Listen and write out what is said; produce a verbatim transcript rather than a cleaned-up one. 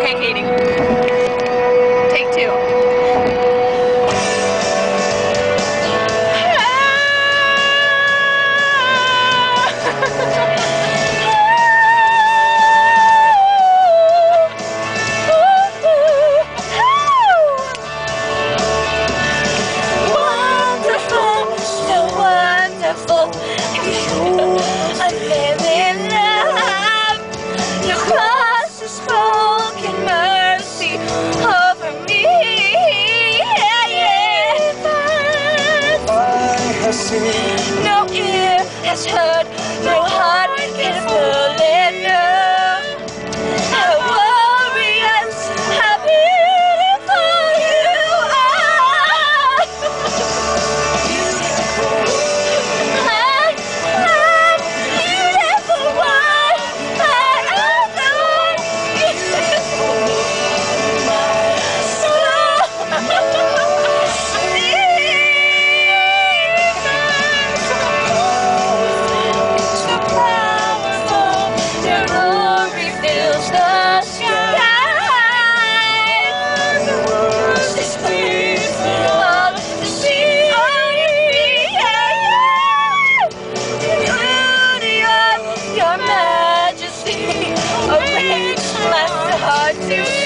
Okay, Katie. Take two. Wonderful, so wonderful. I'm living love. Your cross is spoken mercy over me. Yeah, yeah. I have seen, No ear has heard, no heart can fully know how glorious, how beautiful you are. I'm, I'm beautiful one. I adore so powerful, your glory fills the sky. The streets of the sea, the beauty of your majesty awaits my heart to